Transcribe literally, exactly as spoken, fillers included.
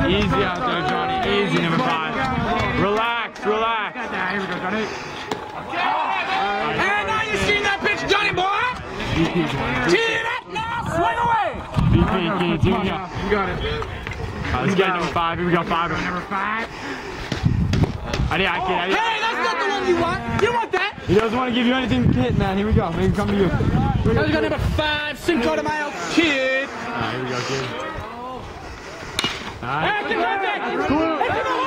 Easy out there, Johnny. Easy, number five. Relax, relax. Here we go, Johnny. Hey, now you seen that pitch, Johnny boy? Tee it up now, swing away. B P, Keith, here we go. You got it. Right, let's get number five. Here we go, five. Number five. I did, I kid, I did. Hey, that's not the one you want. You want that? He doesn't want to give you anything to hit, man. Here we go. Make him come to you. Now we got number five, Cinco de Mayo kid. Alright, here we go, kid. Alright. Hey, come on, Nick. Cool. Hey, come on.